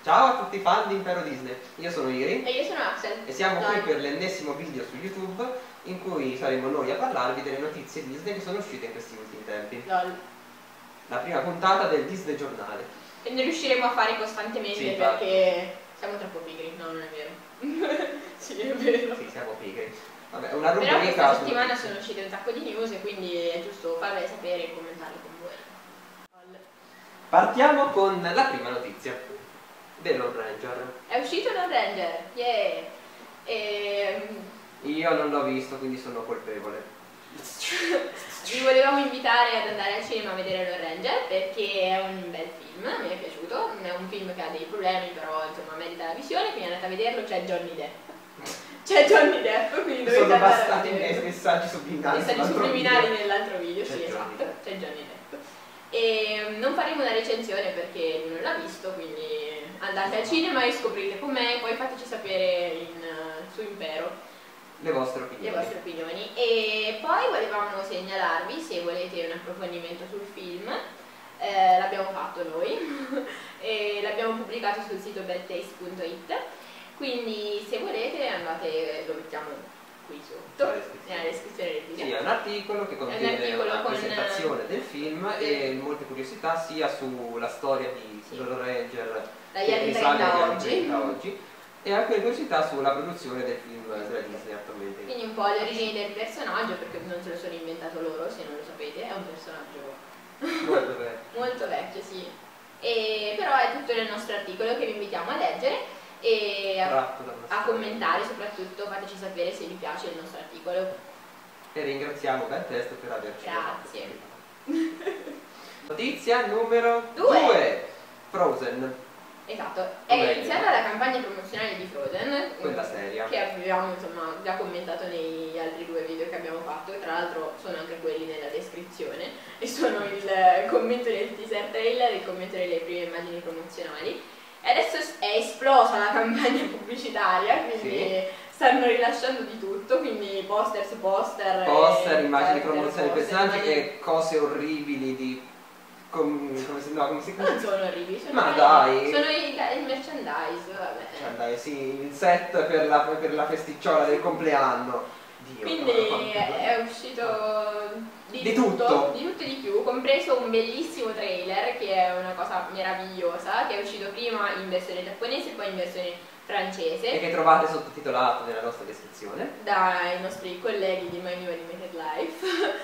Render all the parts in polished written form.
Ciao a tutti i fan di Impero Disney, io sono Iri e io sono Axel e siamo qui per l'ennesimo video su YouTube in cui saremo noi a parlarvi delle notizie Disney che sono uscite in questi ultimi tempi. LOL. La prima puntata del Disney Giornale. E ne riusciremo a fare costantemente, sì, perché siamo troppo pigri. No, non è vero. Sì, è vero. Sì, siamo pigri. Vabbè, una rubrica. Però questa settimana su... sono uscite un sacco di news e quindi è giusto farvele sapere e commentarle con voi. LOL. Partiamo con la prima notizia. The Lone Ranger. È uscito Lone Ranger, yeah! Io non l'ho visto, quindi sono colpevole. Vi volevamo invitare ad andare al cinema a vedere Lone Ranger perché è un bel film, mi è piaciuto, è un film che ha dei problemi però insomma merita la visione, quindi andate a vederlo, c'è Johnny Depp. C'è Johnny Depp, quindi dovete sono andare bastati a vedere. messaggi subliminali. Messaggi subliminali nell'altro video, sì, esatto, Depp. c'è Johnny Depp. E non faremo una recensione perché lui non l'ha visto, quindi andate al cinema e scoprite com'è, poi fateci sapere su Impero le vostre opinioni. E poi volevamo segnalarvi, se volete un approfondimento sul film, l'abbiamo fatto noi e l'abbiamo pubblicato sul sito bedtaste.it, quindi se volete andate, lo mettiamo qui sotto nella descrizione del video. Sì, è un articolo che contiene una presentazione del film e molte curiosità sia sulla storia di Lone Ranger dagli anni 30 oggi e alcune curiosità sulla produzione del film della Disney attualmente. Quindi un po' le origini del personaggio, perché non se lo sono inventato loro, se non lo sapete, è un personaggio molto vecchio. Molto vecchio, sì. Però è tutto nel nostro articolo che vi invitiamo a leggere e a commentare, soprattutto fateci sapere se vi piace il nostro articolo. E ringraziamo Bentest per averci Grazie. Notizia numero 2. Frozen. Esatto, è iniziata la campagna promozionale di Frozen, quella seria, che abbiamo insomma già commentato negli altri 2 video che abbiamo fatto, e tra l'altro sono anche quelli nella descrizione, e sono il commento del teaser trailer e il commento delle prime immagini promozionali. E adesso è esplosa la campagna pubblicitaria, quindi stanno rilasciando di tutto, quindi poster su poster, immagini promozionali di personaggi e cose orribili di... come si chiama? Non sono orribili, sono il merchandise, vabbè. Sì, il set per la festicciola del compleanno. Dio, quindi è uscito di tutto e di più, compreso un bellissimo trailer che è una cosa meravigliosa, che è uscito prima in versione giapponese e poi in versione francese. E che trovate sottotitolato nella nostra descrizione. Dai nostri colleghi di My New Animated Life.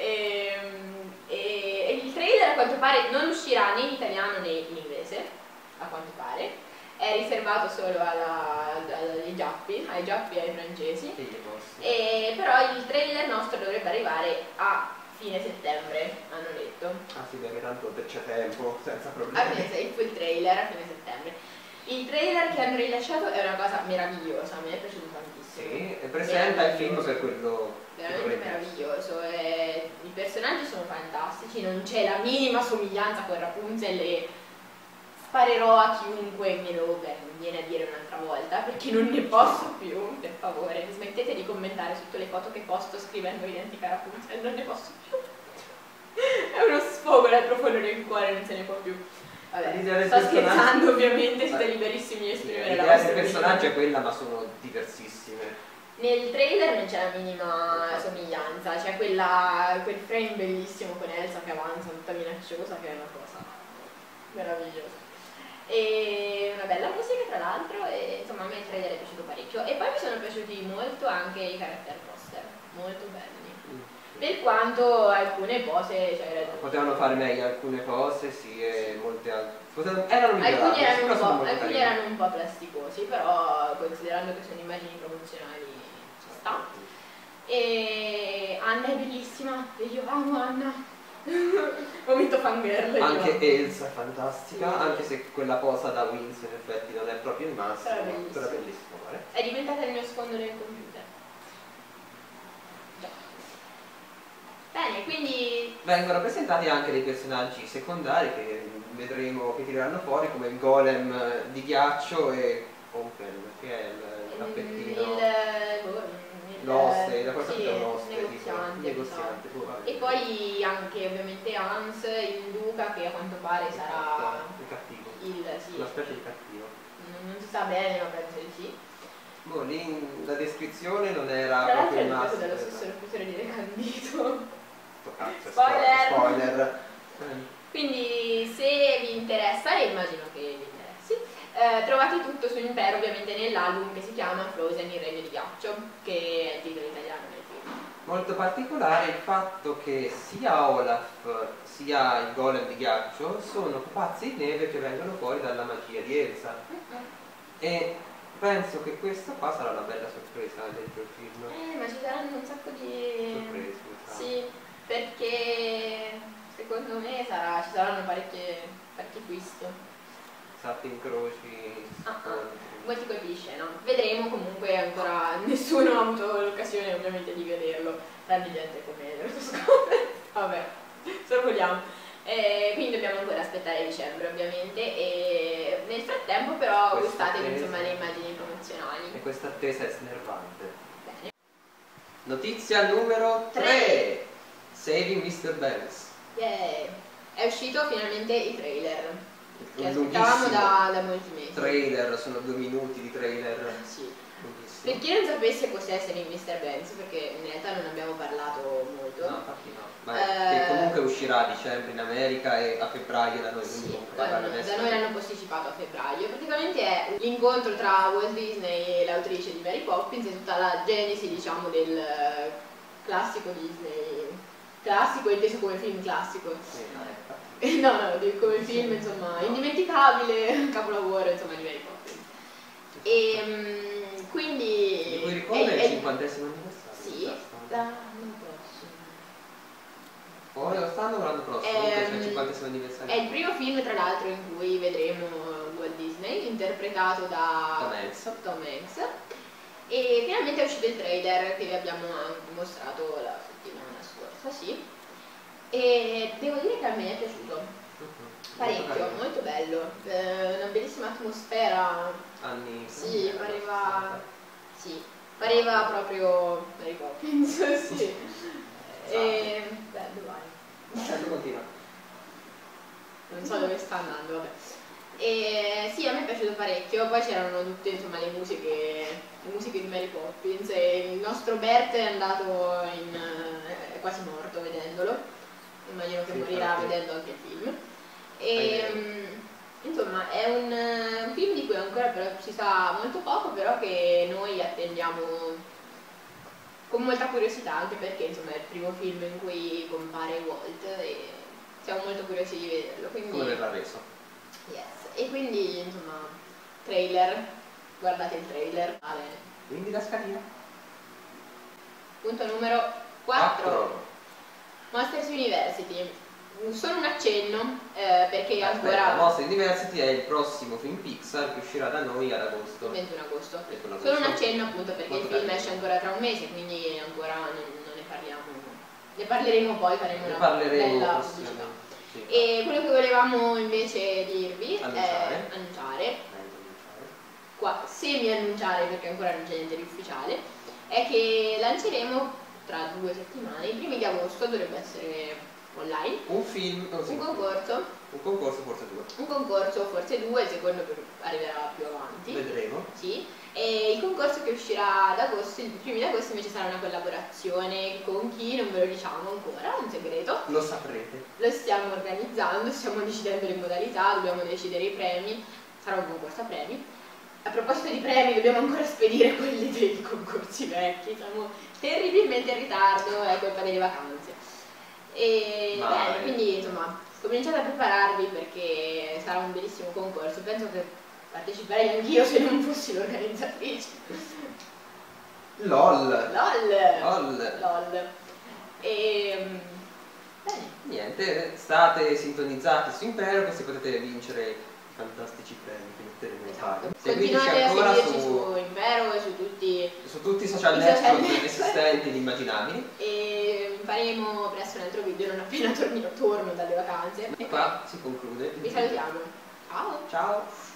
E il trailer a quanto pare non uscirà né in italiano né in inglese, a quanto pare. È riservato solo ai giappi e ai francesi. Però il trailer nostro dovrebbe arrivare a fine settembre, hanno detto. Ah sì, perché tanto c'è tempo, senza problemi. Il trailer a fine settembre. Il trailer che hanno rilasciato è una cosa meravigliosa, mi è piaciuto tantissimo. Sì, e presenta il film per quello veramente meraviglioso. I personaggi sono fantastici, non c'è la minima somiglianza con Rapunzel e sparerò a chiunque me lo viene a dire un'altra volta perché non ne posso più, per favore, smettete di commentare sotto le foto che posto scrivendo identica Rapunzel, non ne posso più. È uno sfogo dal profondo del cuore, non se ne può più. Vabbè, sto scherzando ovviamente, siete liberissimi di esprimere la vostra opinione. Il personaggio è quella, ma sono diversissime. Nel trailer non c'è la minima somiglianza, c'è quel frame bellissimo con Elsa che avanza tutta minacciosa, che è una cosa meravigliosa. E una bella musica tra l'altro, e insomma a me il trailer è piaciuto parecchio. E poi mi sono piaciuti molto anche i character poster, molto belli. Per quanto alcune pose potevano fare meglio alcune cose, sì, e molte altre erano migliorate. Alcuni erano un po' plasticosi, però considerando che sono immagini promozionali ci sta. E Anna è bellissima, e io amo Anna. Momento fangirl. Anche Elsa è fantastica, anche se quella posa da Wings in effetti non è proprio il massimo, però è bellissimo. È diventata il mio sfondo nel computer. Bene, quindi vengono presentati anche dei personaggi secondari che vedremo, che tireranno fuori, come il golem di ghiaccio e Open, che è il tappettino, l'oste, negoziante. E poi anche ovviamente Hans, il duca, che a quanto pare sarà cattivo. Sì. Una specie di cattivo. Non si sa bene, ma penso di sì. Boh, lì la descrizione non era Tra l'altro proprio è il il massimo. dello stesso reclutore di Recandito. Sto cazzo, Spoiler! spoiler. Quindi se vi interessa, e immagino che vi interessi, trovate tutto su Impero ovviamente nell'album che si chiama Frozen, il regno di ghiaccio, che è il titolo italiano del film. Molto particolare il fatto che sia Olaf sia il golem di ghiaccio sono pupazzi di neve che vengono fuori dalla magia di Elsa. E penso che questa qua sarà una bella sorpresa dentro il film. Ma ci saranno un sacco di Sorprese, sì, perché secondo me ci saranno parecchi twist. Salti incroci, Molti colpi di scena. Vedremo, comunque ancora nessuno ha avuto l'occasione ovviamente di vederlo, tranne gente come Rotoscope. Vabbè, sorvoliamo. Quindi dobbiamo ancora aspettare dicembre ovviamente, e nel frattempo però gustatevi insomma le immagini promozionali. E questa attesa è snervante. Bene. Notizia numero 3. Saving Mr. Banks. Yeah. È uscito finalmente il trailer che Un aspettavamo lunghissimo da molti mesi. Trailer, sono 2 minuti di trailer. Sì. Lunghissimo. Per chi non sapesse cos'è Saving Mr. Banks, perché in realtà non abbiamo parlato molto. No, infatti no. Ma che comunque uscirà a dicembre in America e a febbraio da noi, quindi Sì, comunque adesso. da noi l'hanno posticipato a febbraio. Praticamente è l'incontro tra Walt Disney e l'autrice di Mary Poppins e tutta la genesi, diciamo, del classico Disney. Classico inteso come film classico. Sì, ecco. No, come film, insomma, indimenticabile capolavoro, insomma, di Mary Poppins. E quindi... Di cui ricorre il 50° anniversario. Sì, l'anno prossimo. O quest'anno o l'anno prossimo, comunque c'è il 50° anniversario. È il primo film, tra l'altro, in cui vedremo Walt Disney, interpretato da Tom Hanks. E finalmente è uscito il trailer che vi abbiamo anche mostrato la settimana scorsa, sì. E devo dire che a me è piaciuto parecchio, molto bello, una bellissima atmosfera. Anni. Sì, pareva proprio Mary Poppins, sì. E bello, vai. Continua. Non so dove sta andando, vabbè. E sì, a me è piaciuto parecchio, poi c'erano tutte insomma le musiche di Mary Poppins e il nostro Bert è andato è quasi morto vedendolo. Immagino che morirà vedendo anche il film. E insomma è un film di cui ancora però si sa molto poco, però che noi attendiamo con molta curiosità, anche perché insomma è il primo film in cui compare Walt e siamo molto curiosi di vederlo. Quindi, come verrà reso? Yes. E quindi insomma trailer, guardate il trailer. Quindi la scalina. Punto numero 4. Monsters University. Solo un accenno, perché ancora... Monsters University è il prossimo film Pixar che uscirà da noi ad agosto. Il 21 agosto. 21 Solo un agosto. accenno appunto perché Molto il film bello. esce ancora tra un mese, quindi ancora non ne parliamo. Ne parleremo poi, faremo una bella pubblicità. Sì. E quello che volevamo invece dirvi Annunciare. è annunciare, qua semi-annunciare perché ancora non c'è niente di ufficiale, è che lanceremo tra 2 settimane, i primi di agosto, dovrebbe essere online, un concorso, forse 2. un concorso, forse 2, il secondo arriverà più avanti. Vedremo. Sì. E il concorso che uscirà ad agosto, il primo di agosto invece sarà una collaborazione con chi non ve lo diciamo ancora, un segreto. Lo saprete. Lo stiamo organizzando, stiamo decidendo le modalità, dobbiamo decidere i premi, sarà un concorso a premi. A proposito di premi, dobbiamo ancora spedire quelli dei concorsi vecchi, siamo terribilmente in ritardo, è colpa delle vacanze. E bene, quindi insomma, cominciate a prepararvi perché sarà un bellissimo concorso, penso che parteciperei anch'io se non fossi l'organizzatrice. LOL. E bene. Niente, state sintonizzati su Impero così potete vincere i fantastici premi che metteremo in palio. Continuate a seguirci su Impero e su tutti i social network esistenti ed immaginabili. E faremo presto un altro video non appena torno dalle vacanze. E qua si conclude. Vi salutiamo. Ciao! Ciao!